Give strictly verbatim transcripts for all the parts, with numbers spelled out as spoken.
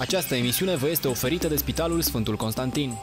Această emisiune vă este oferită de Spitalul Sfântul Constantin.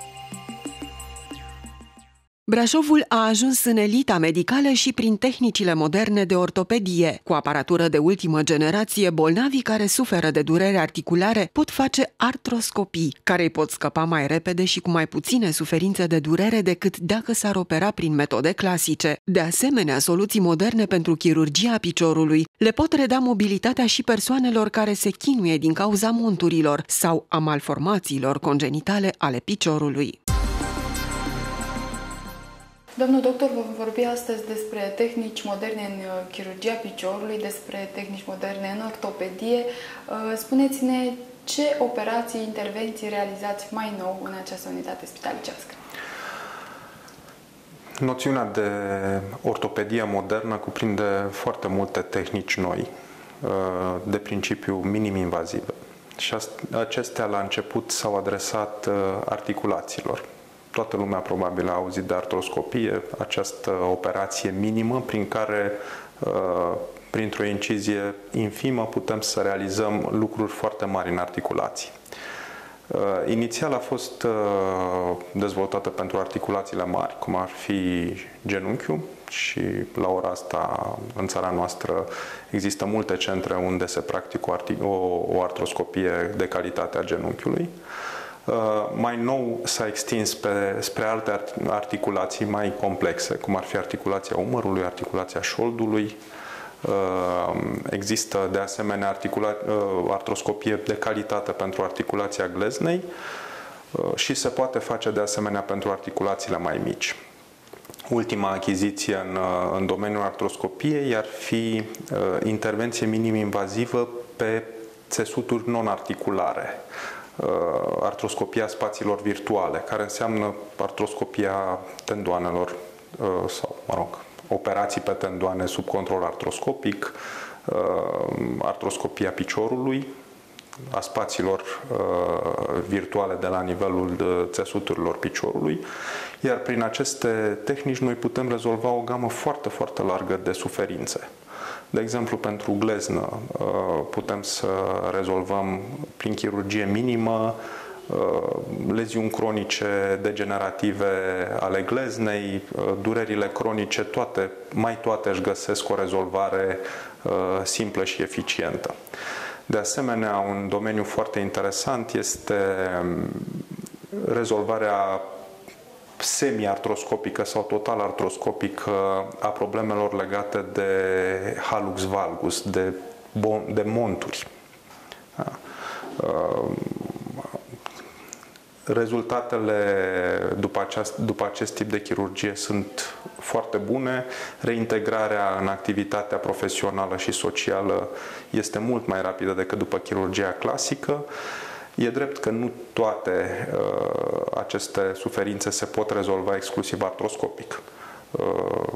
Brașovul a ajuns în elita medicală și prin tehnicile moderne de ortopedie. Cu aparatură de ultimă generație, bolnavii care suferă de durere articulare pot face artroscopii, care îi pot scăpa mai repede și cu mai puține suferințe de durere decât dacă s-ar opera prin metode clasice. De asemenea, soluții moderne pentru chirurgia piciorului le pot reda mobilitatea și persoanelor care se chinuie din cauza monturilor sau a malformațiilor congenitale ale piciorului. Domnul doctor, vă vorbi astăzi despre tehnici moderne în chirurgia piciorului, despre tehnici moderne în ortopedie. Spuneți-ne ce operații, intervenții realizați mai nou în această unitate spitalicească? Noțiunea de ortopedie modernă cuprinde foarte multe tehnici noi, de principiu minim-invazive. Și acestea la început s-au adresat articulațiilor. Toată lumea probabil a auzit de artroscopie, această operație minimă prin care, printr-o incizie infimă, putem să realizăm lucruri foarte mari în articulații. Inițial a fost dezvoltată pentru articulațiile mari, cum ar fi genunchiul, și la ora asta în țara noastră există multe centre unde se practică o artroscopie de calitate a genunchiului. Uh, mai nou s-a extins pe, spre alte articulații mai complexe, cum ar fi articulația umărului, articulația șoldului. Uh, există de asemenea articula, uh, artroscopie de calitate pentru articulația gleznei uh, și se poate face de asemenea pentru articulațiile mai mici. Ultima achiziție în, în domeniul artroscopiei ar fi uh, intervenție minim-invazivă pe țesuturi non-articulare. Artroscopia spațiilor virtuale, care înseamnă artroscopia tendoanelor sau, mă rog, operații pe tendoane sub control artroscopic, artroscopia piciorului, a spațiilor virtuale de la nivelul țesuturilor piciorului, iar prin aceste tehnici noi putem rezolva o gamă foarte, foarte largă de suferințe. De exemplu, pentru gleznă putem să rezolvăm prin chirurgie minimă leziuni cronice degenerative ale gleznei, durerile cronice, toate, mai toate își găsesc o rezolvare simplă și eficientă. De asemenea, un domeniu foarte interesant este rezolvarea semi-artroscopică sau total artroscopică a problemelor legate de hallux valgus, de, de monturi. Da. Rezultatele după, aceast, după acest tip de chirurgie sunt foarte bune. Reintegrarea în activitatea profesională și socială este mult mai rapidă decât după chirurgia clasică. E drept că nu toate uh, aceste suferințe se pot rezolva exclusiv artroscopic. Uh,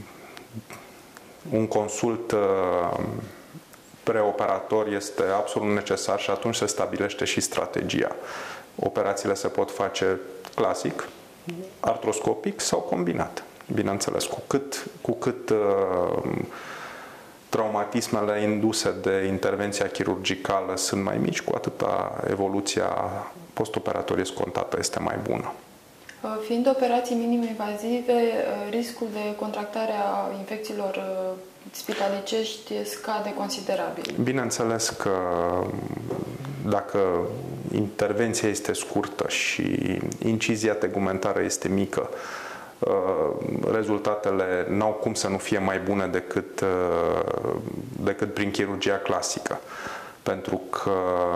un consult uh, preoperator este absolut necesar și atunci se stabilește și strategia. Operațiile se pot face clasic, artroscopic sau combinat. Bineînțeles, cu cât, cu cât uh, traumatismele induse de intervenția chirurgicală sunt mai mici, cu atâta evoluția postoperatorie scontată este mai bună. Fiind operații minim-invazive, riscul de contractare a infecțiilor spitalicești scade considerabil. Bineînțeles că dacă intervenția este scurtă și incizia tegumentară este mică, rezultatele n-au cum să nu fie mai bune decât, decât prin chirurgia clasică. Pentru că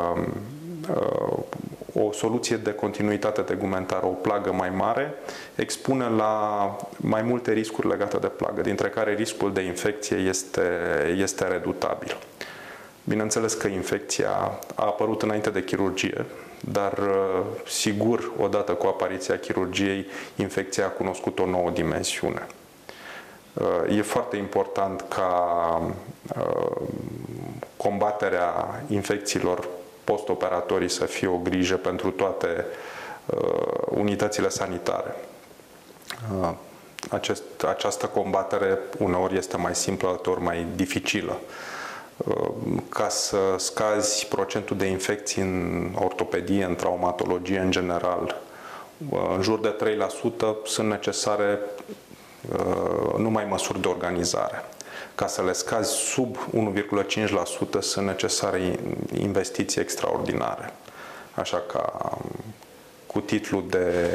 o soluție de continuitate tegumentară, o plagă mai mare, expune la mai multe riscuri legate de plagă, dintre care riscul de infecție este, este redutabil. Bineînțeles că infecția a apărut înainte de chirurgie, dar sigur, odată cu apariția chirurgiei, infecția a cunoscut o nouă dimensiune. E foarte important ca combaterea infecțiilor postoperatorii să fie o grijă pentru toate unitățile sanitare. Acest, această combatere uneori este mai simplă, alteori mai dificilă. Ca să scazi procentul de infecții în ortopedie, în traumatologie în general, în jur de trei la sută sunt necesare numai măsuri de organizare. Ca să le scazi sub unu virgulă cinci la sută sunt necesare investiții extraordinare. Așa ca cu titlul de,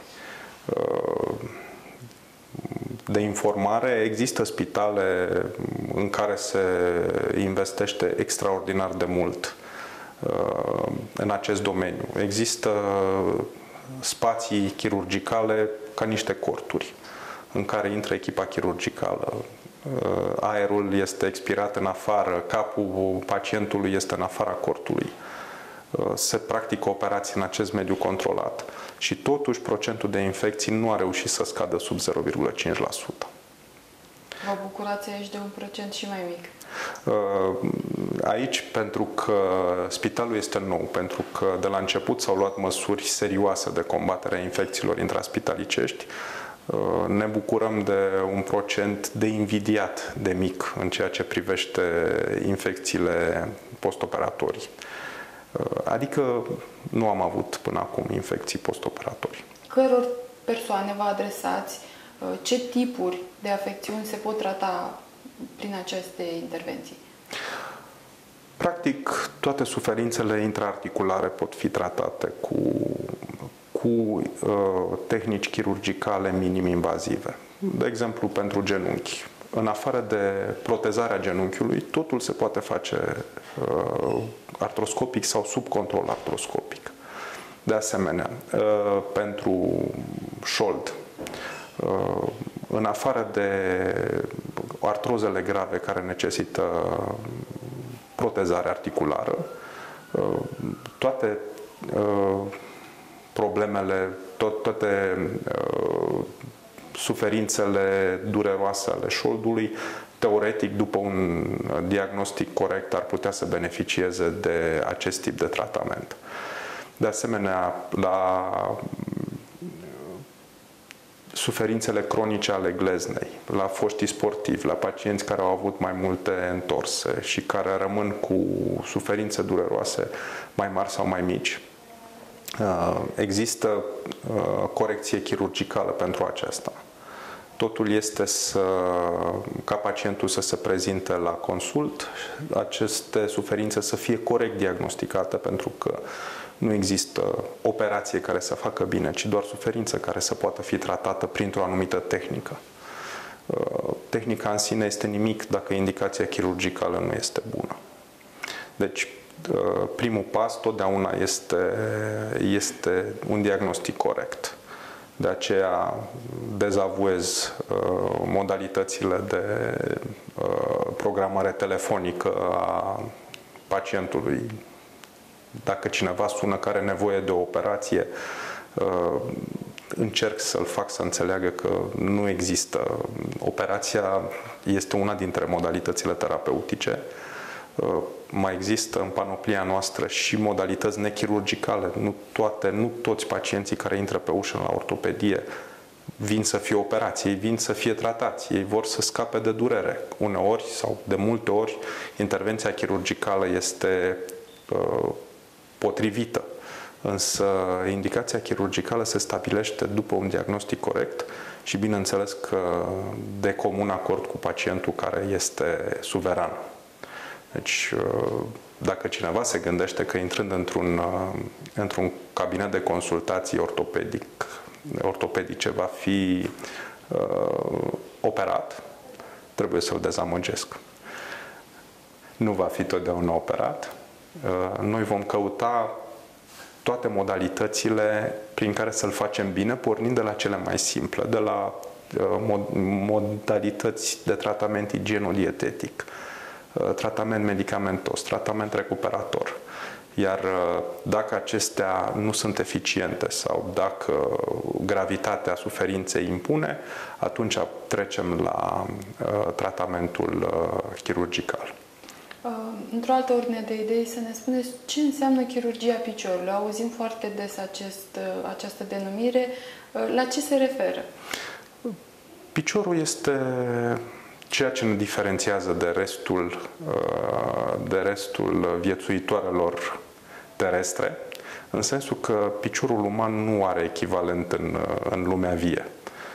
de informare, există spitale în care se investește extraordinar de mult în acest domeniu. Există spații chirurgicale ca niște corturi în care intră echipa chirurgicală. Aerul este expirat în afară, capul pacientului este în afara cortului. Se practică operații în acest mediu controlat și totuși procentul de infecții nu a reușit să scadă sub zero virgulă cinci la sută. Vă bucurați aici de un procent și mai mic? Aici, pentru că spitalul este nou, pentru că de la început s-au luat măsuri serioase de combatere a infecțiilor intraspitalicești, ne bucurăm de un procent de invidiat de mic în ceea ce privește infecțiile postoperatorii. Adică nu am avut până acum infecții postoperatorii. Căror persoane vă adresați? Ce tipuri de afecțiuni se pot trata prin aceste intervenții? Practic, toate suferințele intraarticulare pot fi tratate cu, cu uh, tehnici chirurgicale minim-invazive. De exemplu, pentru genunchi. În afară de protezarea genunchiului, totul se poate face uh, artroscopic sau sub control artroscopic. De asemenea, uh, pentru șold, uh, în afară de artrozele grave care necesită protezare articulară, uh, toate uh, problemele, tot, toate uh, suferințele dureroase ale șoldului, teoretic, după un diagnostic corect, ar putea să beneficieze de acest tip de tratament. De asemenea, la suferințele cronice ale gleznei, la foștii sportivi, la pacienți care au avut mai multe întorse și care rămân cu suferințe dureroase mai mari sau mai mici, există corecție chirurgicală pentru aceasta. Totul este să, ca pacientul să se prezinte la consult, aceste suferințe să fie corect diagnosticate, pentru că nu există operație care să facă bine, ci doar suferință care să poată fi tratată printr-o anumită tehnică. Tehnica în sine este nimic dacă indicația chirurgicală nu este bună. Deci, primul pas totdeauna este, este un diagnostic corect. De aceea dezavuez uh, modalitățile de uh, programare telefonică a pacientului. Dacă cineva sună că are nevoie de o operație, uh, încerc să-l fac să înțeleagă că nu există. Operația este una dintre modalitățile terapeutice. Mai există în panoplia noastră și modalități nechirurgicale. Nu toate, nu toți pacienții care intră pe ușă la ortopedie vin să fie operați, ei vin să fie tratați, ei vor să scape de durere. Uneori sau de multe ori intervenția chirurgicală este uh, potrivită, însă indicația chirurgicală se stabilește după un diagnostic corect și bineînțeles că de comun acord cu pacientul care este suveran. Deci, dacă cineva se gândește că intrând într-un într-un cabinet de consultații ortopedic, ortopedice va fi uh, operat, trebuie să-l dezamăgesc. Nu va fi totdeauna operat. Uh, noi vom căuta toate modalitățile prin care să-l facem bine, pornind de la cele mai simple, de la uh, mod modalități de tratament igieno-dietetic, tratament medicamentos, tratament recuperator. Iar dacă acestea nu sunt eficiente sau dacă gravitatea suferinței impune, atunci trecem la uh, tratamentul uh, chirurgical. Uh, într-o altă ordine de idei, să ne spuneți ce înseamnă chirurgia piciorului. Auzim foarte des acest, uh, această denumire. Uh, la ce se referă? Piciorul este ceea ce ne diferențiază de restul, de restul viețuitoarelor terestre, în sensul că piciorul uman nu are echivalent în, în lumea vie.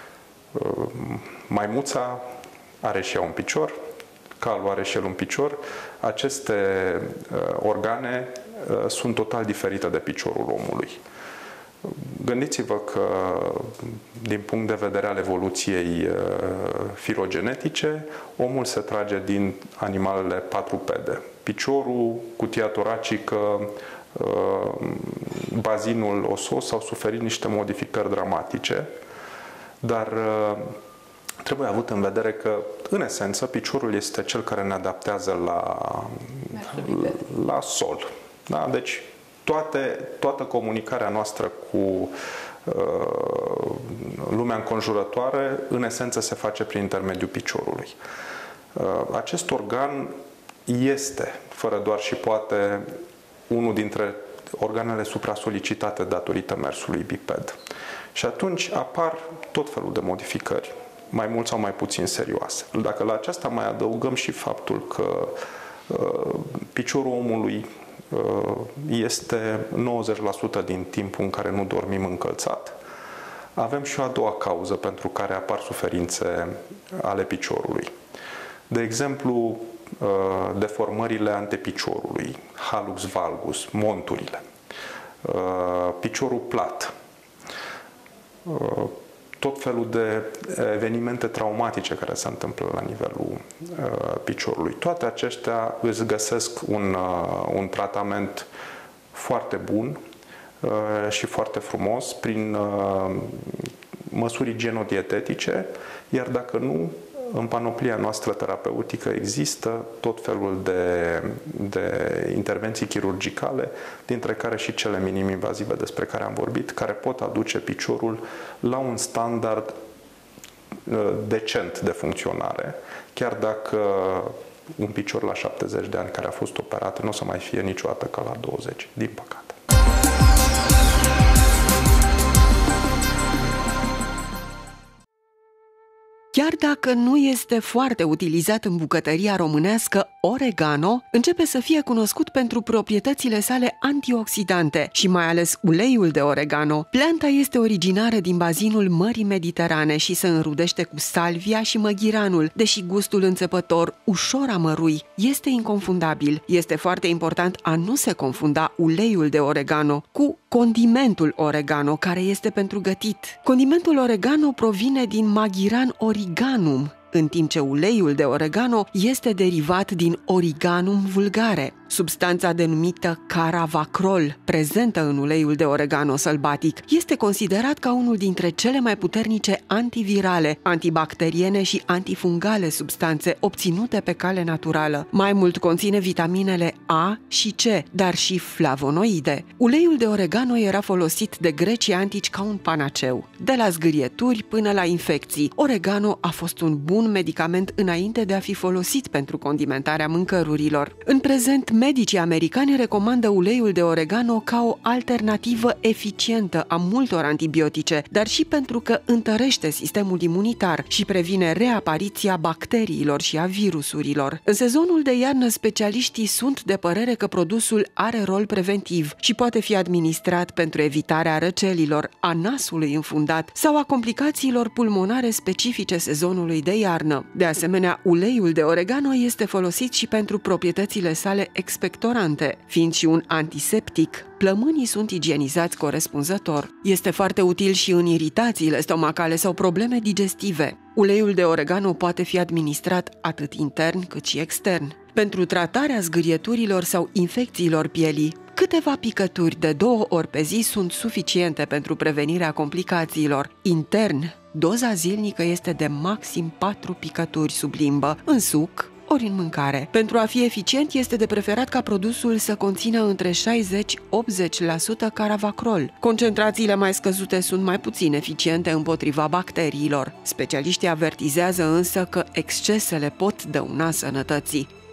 Maimuța are și ea un picior, calul are și el un picior. Aceste organe sunt total diferite de piciorul omului. Gândiți-vă că, din punct de vedere al evoluției filogenetice, omul se trage din animalele patrupede. Piciorul, cutia toracică, bazinul osos au suferit niște modificări dramatice, dar trebuie avut în vedere că, în esență, piciorul este cel care ne adaptează la, la sol. Da? Deci, toate, toată comunicarea noastră cu uh, lumea înconjurătoare, în esență, se face prin intermediul piciorului. Uh, acest organ este, fără doar și poate, unul dintre organele supra-solicitate datorită mersului biped. Și atunci apar tot felul de modificări, mai mult sau mai puțin serioase. Dacă la aceasta mai adăugăm și faptul că uh, piciorul omului uh, este nouăzeci la sută din timpul în care nu dormim încălțat, avem și o a doua cauză pentru care apar suferințe ale piciorului. De exemplu, uh, deformările antepiciorului, hallux valgus, monturile, uh, piciorul plat, uh, tot felul de evenimente traumatice care se întâmplă la nivelul uh, piciorului. Toate acestea îți găsesc un, uh, un tratament foarte bun uh, și foarte frumos prin uh, măsuri igienodietetice, iar dacă nu, în panoplia noastră terapeutică există tot felul de, de intervenții chirurgicale, dintre care și cele minim-invazive despre care am vorbit, care pot aduce piciorul la un standard decent de funcționare, chiar dacă un picior la șaptezeci de ani care a fost operat nu o să mai fie niciodată ca la douăzeci, din păcate. Chiar dacă nu este foarte utilizat în bucătăria românească, oregano începe să fie cunoscut pentru proprietățile sale antioxidante și mai ales uleiul de oregano. Planta este originară din bazinul Mării Mediterane și se înrudește cu salvia și măghiranul, deși gustul înțepător, ușor amărui, este inconfundabil. Este foarte important a nu se confunda uleiul de oregano cu condimentul oregano, care este pentru gătit. Condimentul oregano provine din maghiran origanum, în timp ce uleiul de oregano este derivat din Origanum vulgare. Substanța denumită caravacrol, prezentă în uleiul de oregano sălbatic, este considerat ca unul dintre cele mai puternice antivirale, antibacteriene și antifungale substanțe obținute pe cale naturală. Mai mult conține vitaminele A și C, dar și flavonoide. Uleiul de oregano era folosit de grecii antici ca un panaceu. De la zgârieturi până la infecții, oregano a fost un bun medicament înainte de a fi folosit pentru condimentarea mâncărurilor. În prezent, medicii americani recomandă uleiul de oregano ca o alternativă eficientă a multor antibiotice, dar și pentru că întărește sistemul imunitar și previne reapariția bacteriilor și a virusurilor. În sezonul de iarnă, specialiștii sunt de părere că produsul are rol preventiv și poate fi administrat pentru evitarea răcelilor, a nasului înfundat sau a complicațiilor pulmonare specifice sezonului de iarnă. De asemenea, uleiul de oregano este folosit și pentru proprietățile sale expectorante. Fiind și un antiseptic, plămânii sunt igienizați corespunzător. Este foarte util și în iritațiile stomacale sau probleme digestive. Uleiul de oregano poate fi administrat atât intern cât și extern. Pentru tratarea zgârieturilor sau infecțiilor pielii, câteva picături de două ori pe zi sunt suficiente pentru prevenirea complicațiilor. Intern, doza zilnică este de maxim patru picături sub limbă, în suc ori în mâncare. Pentru a fi eficient, este de preferat ca produsul să conțină între șaizeci la optzeci la sută caravacrol. Concentrațiile mai scăzute sunt mai puțin eficiente împotriva bacteriilor. Specialiștii avertizează însă că excesele pot dăuna sănătății.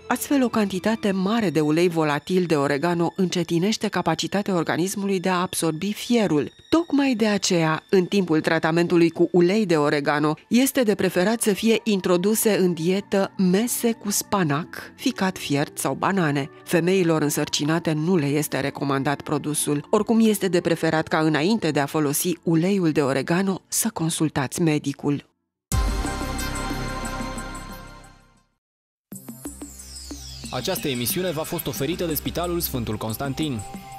Astfel, o cantitate mare de ulei volatil de oregano încetinește capacitatea organismului de a absorbi fierul. Tocmai de aceea, în timpul tratamentului cu ulei de oregano, este de preferat să fie introduse în dietă mese cu spanac, ficat fiert sau banane. Femeilor însărcinate nu le este recomandat produsul. Oricum, este de preferat ca înainte de a folosi uleiul de oregano să consultați medicul. Această emisiune v-a fost oferită de Spitalul Sfântul Constantin.